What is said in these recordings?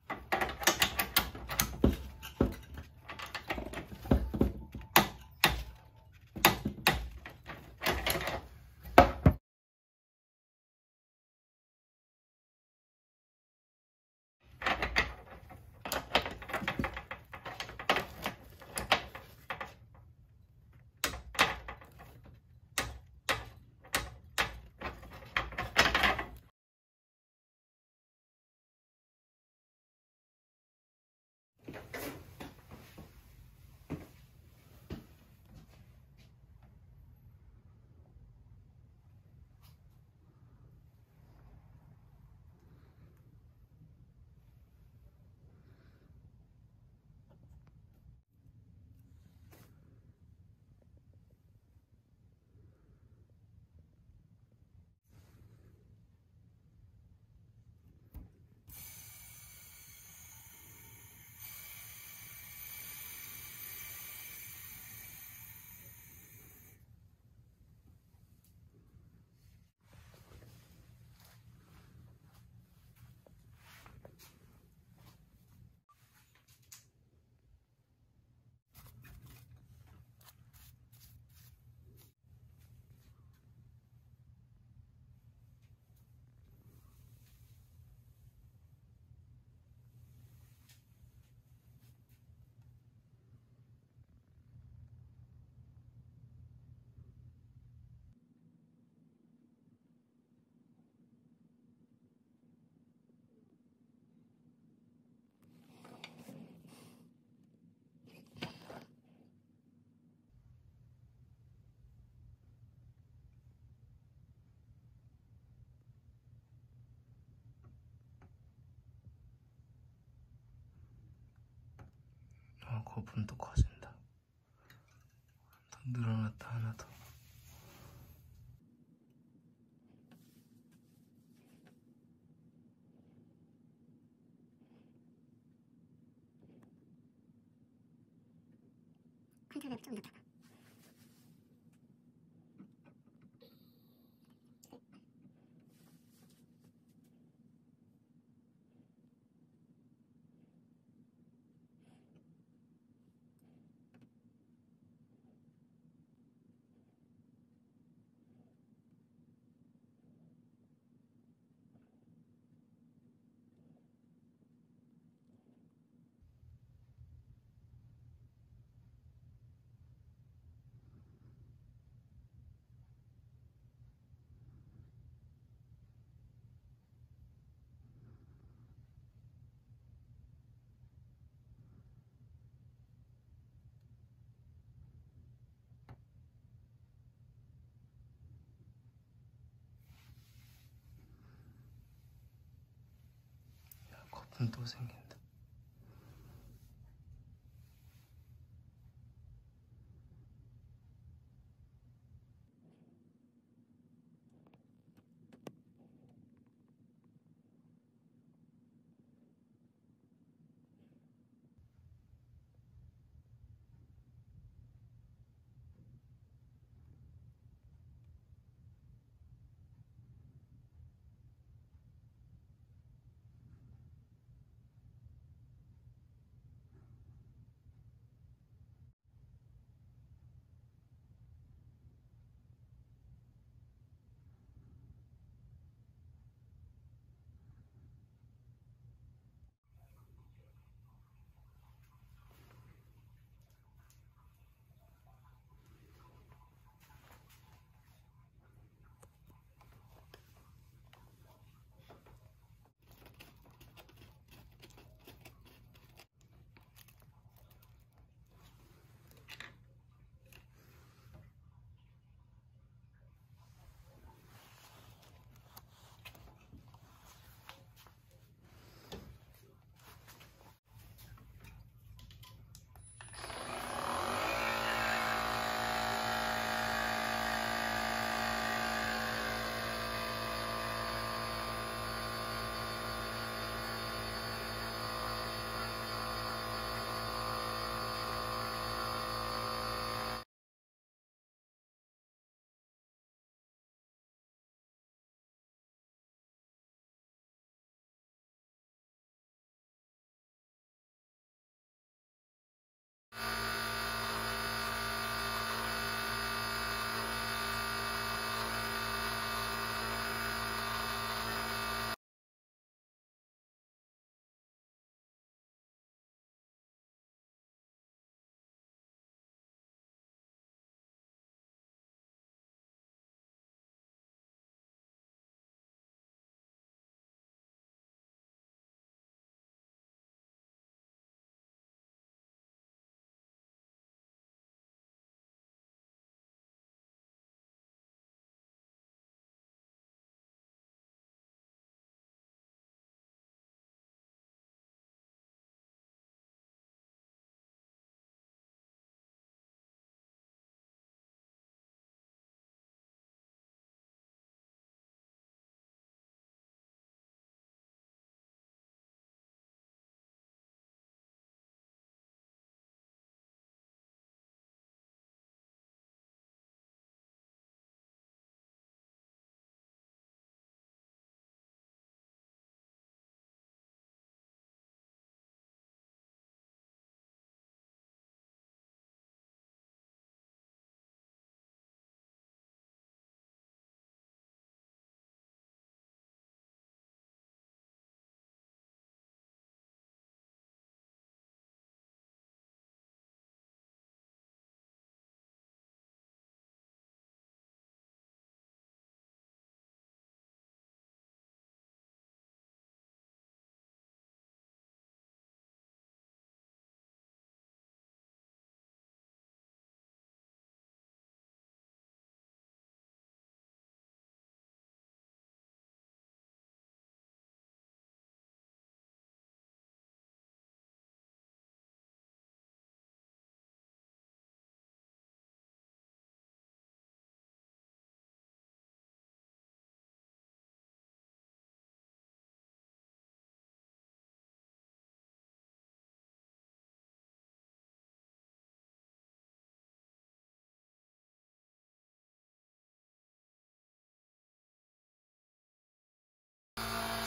거품도 커진다. 더 늘어났다 하나 더. 컨트롤 좀 높아. 거품 또 생긴다.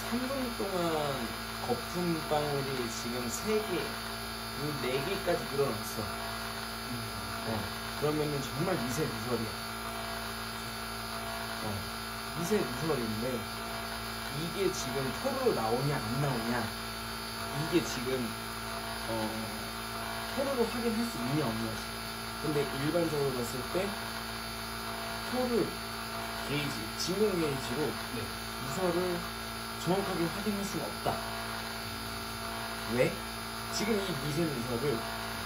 3분 동안 거품 방울이 지금 3개, 4개까지 늘어났어. 그러면은 정말 미세 누설이야. 미세 누설인데 이게 지금 토르로 나오냐 안 나오냐, 이게 지금 토르로 확인할 수 있냐 없냐지. 근데 일반적으로 봤을 때 토르 게이지, 진공 게이지로 누설을 정확하게 확인할 수가 없다. 왜? 지금 이 미세 누설을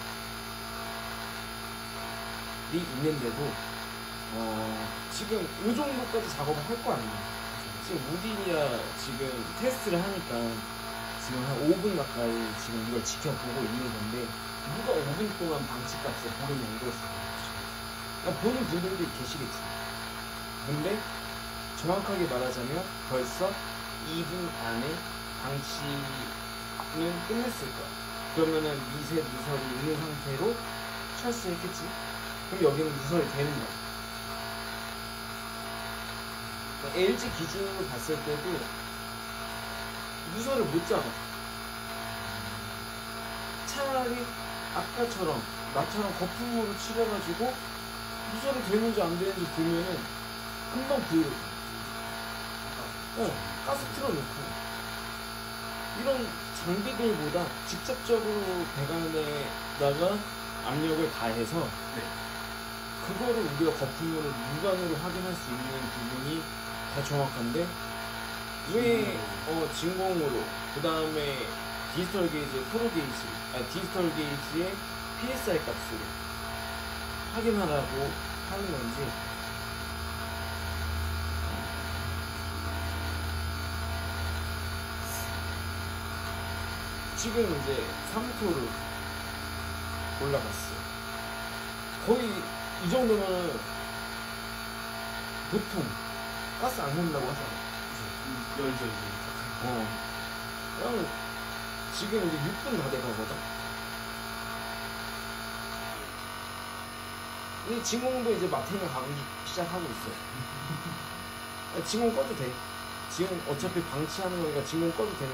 있는데도 지금 이 정도까지 작업을 할 거 아니야. 지금 우디니아 지금 테스트를 하니까 지금 한 5분 가까이 지금 이걸 지켜보고 있는 건데, 누가 5분 동안 방치값을 보느냐 이거였어. 그러니까 보는 분들도 계시겠지. 근데 정확하게 말하자면 벌써 2분 안에 방치는 끝냈을 거야. 그러면은 미세 누설이 있는 상태로 철수했겠지. 그럼 여기는 누설이 되는 거야. LG 기준으로 봤을 때도 누설을 못 잡아. 차라리 아까처럼 나처럼 거품으로 칠해가지고 누설이 되는지 안 되는지 보면은 금방 보여요. 가스 틀어놓고 이런 장비들보다 직접적으로 배관에다가 압력을 가해서 그거를 우리가 거품으로 육안으로 확인할 수 있는 부분이 더 정확한데, 왜 진공으로 그 다음에 디지털 게이지의 토르 게이지, 디지털 게이지의 PSI 값으로 확인하라고 하는 건지. 지금 이제 3토로 올라갔어요. 거의 이 정도면 보통 가스 안 샌다고 하잖아. 열죠. 그러면 지금 이제 6분 다 돼가거든. 이 진공도 이제 마탱이 가기 시작하고 있어. 진공 꺼도 돼. 지금 어차피 방치하는 거니까 진공 꺼도 돼.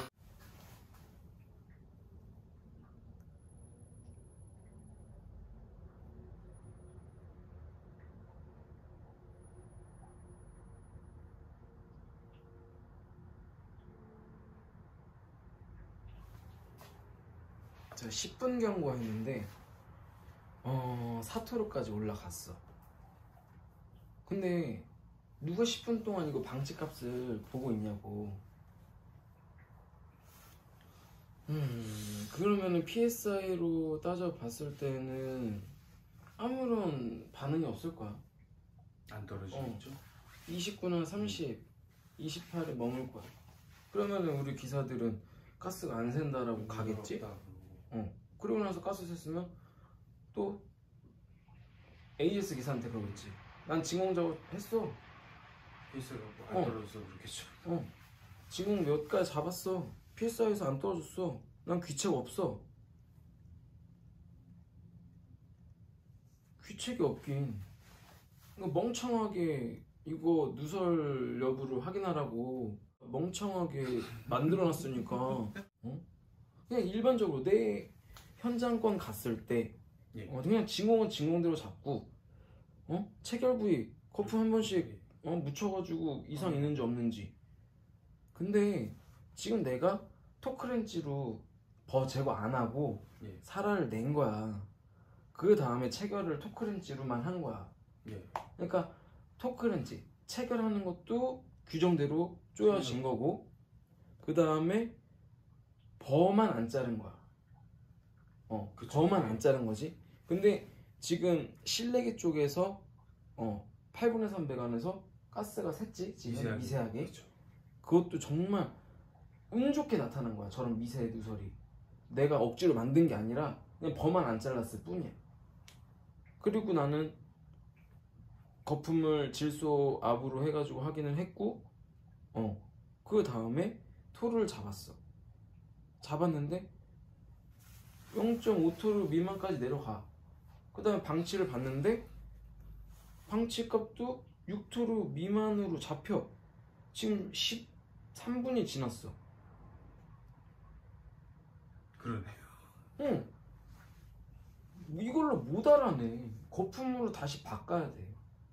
제가 10분 경고했는데 4토로까지 올라갔어. 근데 누가 10분 동안 이거 방치값을 보고 있냐고. 그러면은 PSI로 따져봤을 때는 아무런 반응이 없을 거야. 안 떨어지겠죠? 29나 30, 28에 머물 거야. 그러면은 우리 기사들은 가스가 안 샌다라고 가겠지? 그러고 나서 가스 샜으면 또 AS 기사한테 그러겠지. 난 진공 작업했어. PS가 안 떨어져서 그렇겠죠. 진공 몇 가지 잡았어. PSI에서 안 떨어졌어. 난 귀책 없어. 귀책이 없긴. 그러니까 멍청하게 이거 누설 여부를 확인하라고 멍청하게 만들어놨으니까. 그냥 일반적으로 내 현장권 갔을 때 그냥 진공은 진공대로 잡고 체결 부위 거품 한 번씩 묻혀가지고 이상 있는지 없는지. 근데 지금 내가 토크렌치로 제거 안 하고 살알을 낸 거야. 그 다음에 체결을 토크렌치로만 한 거야. 그러니까 토크렌치 체결하는 것도 규정대로 쪼여진 거고, 그 다음에 버만 안 자른 거야. 버만 안 자른 거지. 근데 지금 실내기 쪽에서 8분의 3 배관에서 가스가 샜지 지금 미세하게. 그쵸. 그것도 정말 운 좋게 나타난 거야. 저런 미세 누설이 내가 억지로 만든 게 아니라 그냥 버만 안 잘랐을 뿐이야. 그리고 나는 거품을 질소 압으로 해가지고 확인을 했고, 그 다음에 토르를 잡았는데 0.5토르 미만까지 내려가. 그 다음에 방치를 봤는데 방치 값도 6토르 미만으로 잡혀. 지금 3분이 지났어. 그러네요. 응. 이걸로 못 알아내. 거품으로 다시 바꿔야 돼.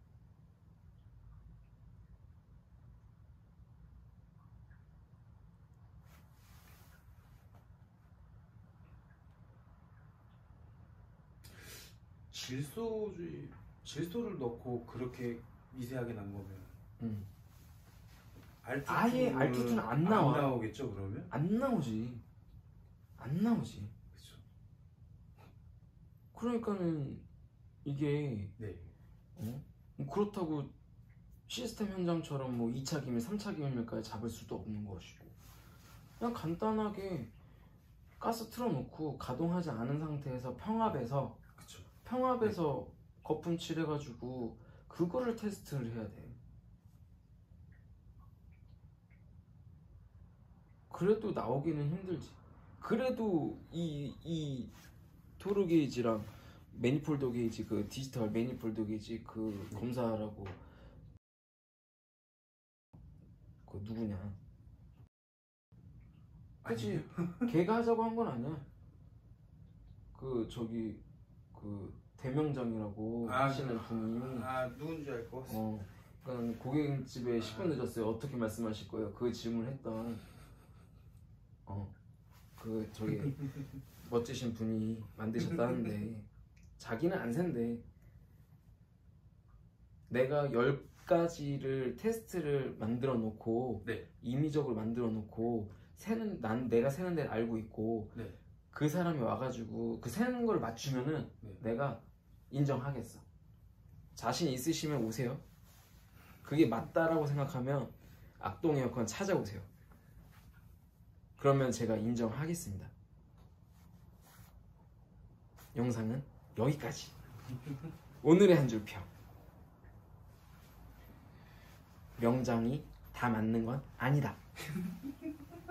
질소를 넣고 그렇게 미세하게 난 거면 응. 알투 아예 알투투는 안 나와. 안 나오겠죠 그러면? 안 나오지. 안 나오지. 그렇죠. 그러니까는 이게 네. 그렇다고 시스템 현장처럼 뭐 2차 기밀, 3차 기밀까지 잡을 수도 없는 것이고, 그냥 간단하게 가스 틀어놓고 가동하지 않은 상태에서 평압에서 그렇죠. 거품 칠해가지고 그거를 테스트를 해야 돼. 그래도 나오기는 힘들지. 그래도 이 토르 게이지랑 매니폴더 게이지, 그 디지털 매니폴더 게이지 그 검사하라고 그 누구냐? 그치? 걔가 하자고 한 건 아니야. 그 저기 그 대명장이라고 하시는 분이 누군지 알 것 같습니다. 그러니까 고객집에 10분 늦었어요. 어떻게 말씀하실 거예요? 그 질문했던 그 저기 멋지신 분이 만드셨다는데 자기는 안 샌대. 내가 10가지를 테스트를 만들어 놓고 네. 임의적으로 만들어 놓고 내가 세는 데를 알고 있고 네. 그 사람이 와가지고 그 세는 걸 맞추면은 네. 내가 인정하겠어. 자신 있으시면 오세요. 그게 맞다라고 생각하면 악동 에어컨 찾아오세요. 그러면 제가 인정하겠습니다. 영상은 여기까지. 오늘의 한 줄 평. 명장이 다 맞는 건 아니다.